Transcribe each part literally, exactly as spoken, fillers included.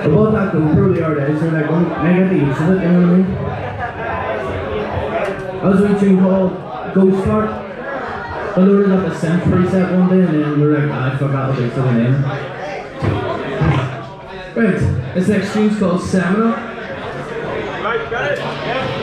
I bought that GoPro the other day, so like, I get the use of it, you know what I mean? I was doing a tune called Ghost Fart. I loaded up a synth preset one day and then we were like, ah, fuck, that'll do for the name. Right, this next tune's called Seminole. Right, got it? Yeah.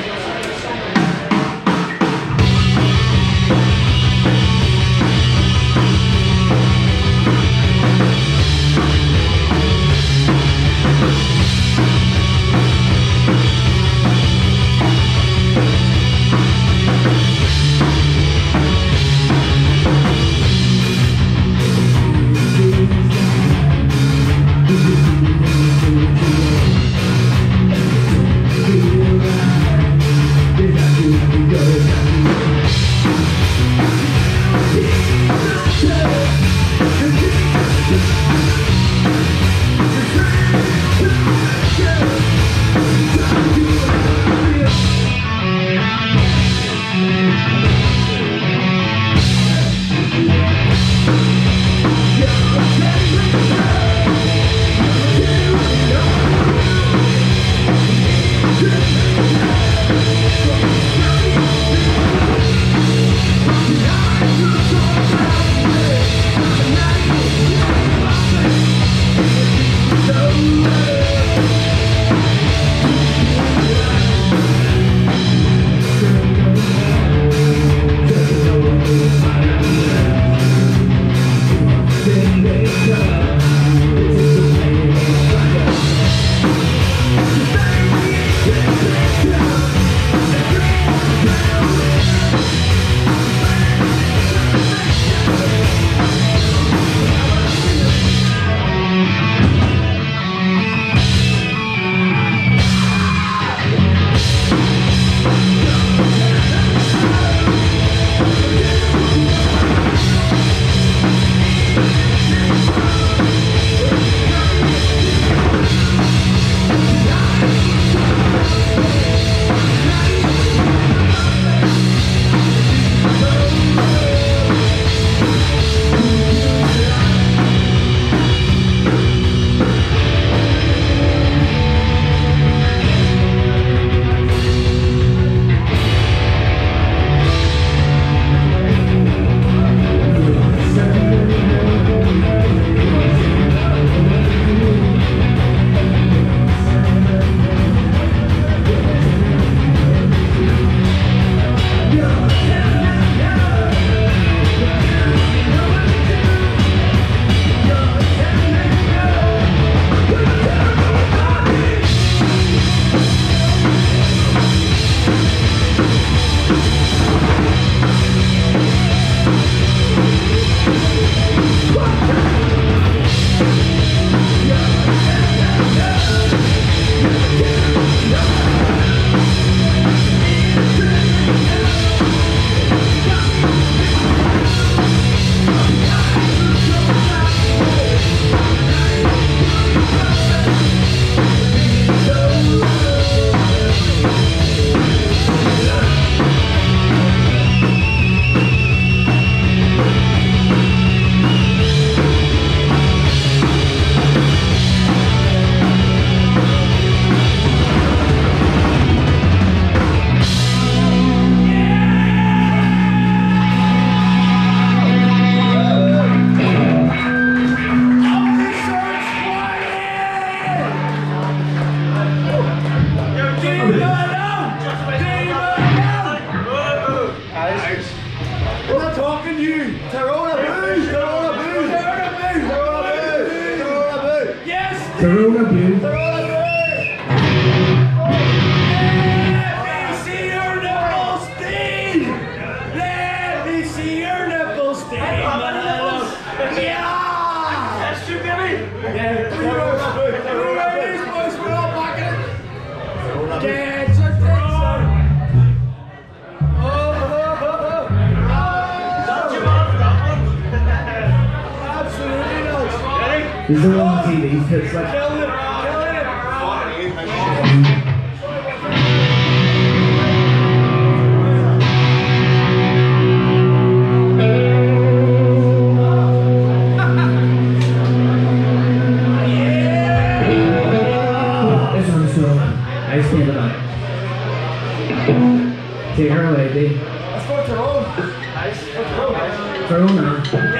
Corona Blue. Let me see your nipples, Steve! Let me see your nipples, Steve! Yeah! That's true, baby! Yeah, Corona Blue. Corona Blue, boys, we're all back in it. Yeah, it's a thing, son. Oh, oh, oh, oh. That's your man for that one. Absolutely not. Ready? These are on T V, so it's like... Killing it, killing it. Yeah! stand it up. Take her away, D. Let's go to Tyrone. Nice. Go Tyrone, guys. Tyrone now.